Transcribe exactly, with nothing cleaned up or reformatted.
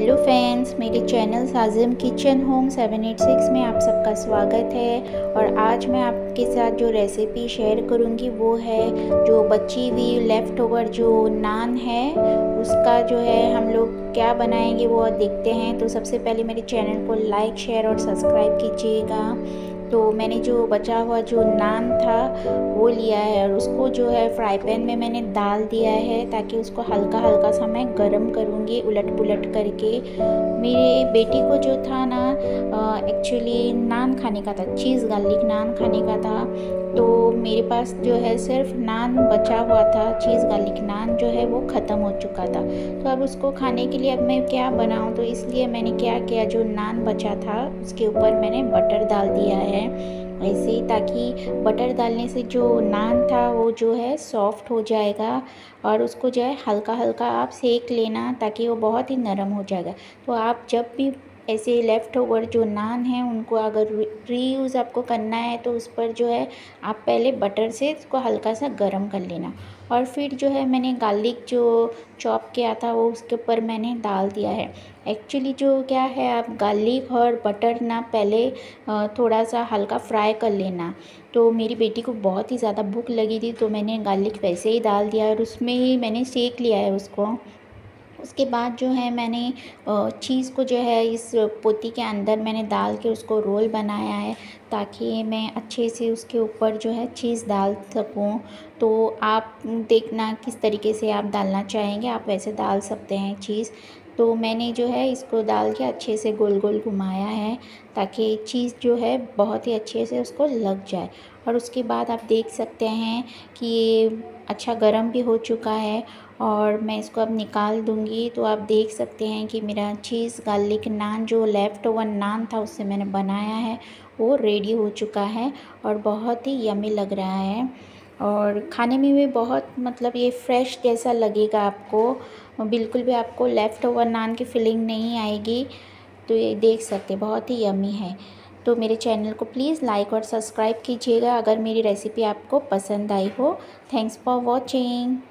Hello friends, मेरे channel Sajim kitchen home seven eight six में आप सबका स्वागत है। और आज मैं आपके साथ जो रेसिपी शेयर करूंगी वो है जो बची हुई लेफ़्ट ओवर जो नान है उसका जो है हम लोग क्या बनाएंगे वो देखते हैं। तो सबसे पहले मेरे चैनल को लाइक शेयर और सब्सक्राइब कीजिएगा। तो मैंने जो बचा हुआ जो नान था वो लिया है और उसको जो है फ्राई पैन में मैंने डाल दिया है ताकि उसको हल्का हल्का सा मैं गरम करूँगी उलट पुलट करके। मेरे बेटी को जो था ना एक्चुअली नान खाने का था, चीज़ गार्लिक नान खाने का था। तो मेरे पास जो है सिर्फ नान बचा हुआ था, चीज़ गार्लिक नान जो है वो ख़त्म हो चुका था। तो अब उसको खाने के लिए अब मैं क्या बनाऊं, तो इसलिए मैंने क्या किया, जो नान बचा था उसके ऊपर मैंने बटर डाल दिया है ऐसे ही, ताकि बटर डालने से जो नान था वो जो है सॉफ्ट हो जाएगा और उसको जो है हल्का हल्का आप सेक लेना ताकि वो बहुत ही नरम हो जाएगा। तो आप जब भी ऐसे लेफ़्ट ओवर जो नान है उनको अगर रीयूज़ आपको करना है तो उस पर जो है आप पहले बटर से इसको हल्का सा गरम कर लेना और फिर जो है मैंने गार्लिक जो चॉप किया था वो उसके ऊपर मैंने डाल दिया है। एक्चुअली जो क्या है, आप गार्लिक और बटर ना पहले थोड़ा सा हल्का फ्राई कर लेना। तो मेरी बेटी को बहुत ही ज़्यादा भूख लगी थी तो मैंने गार्लिक वैसे ही डाल दिया और उसमें ही मैंने सेक लिया है उसको। उसके बाद जो है मैंने चीज़ को जो है इस पोती के अंदर मैंने डाल के उसको रोल बनाया है ताकि मैं अच्छे से उसके ऊपर जो है चीज़ डाल सकूं। तो आप देखना किस तरीके से आप डालना चाहेंगे, आप वैसे डाल सकते हैं चीज़। तो मैंने जो है इसको डाल के अच्छे से गोल गोल घुमाया है ताकि चीज़ जो है बहुत ही अच्छे से उसको लग जाए। और उसके बाद आप देख सकते हैं कि ये अच्छा गरम भी हो चुका है और मैं इसको अब निकाल दूंगी। तो आप देख सकते हैं कि मेरा चीज़ गार्लिक नान जो लेफ़्ट ओवर नान था उससे मैंने बनाया है वो रेडी हो चुका है और बहुत ही यम्मी लग रहा है और खाने में भी बहुत मतलब ये फ्रेश जैसा लगेगा आपको, बिल्कुल भी आपको लेफ़्ट ओवर नान की फीलिंग नहीं आएगी। तो ये देख सकते बहुत ही यम्मी है। तो मेरे चैनल को प्लीज़ लाइक और सब्सक्राइब कीजिएगा अगर मेरी रेसिपी आपको पसंद आई हो। Thanks for watching.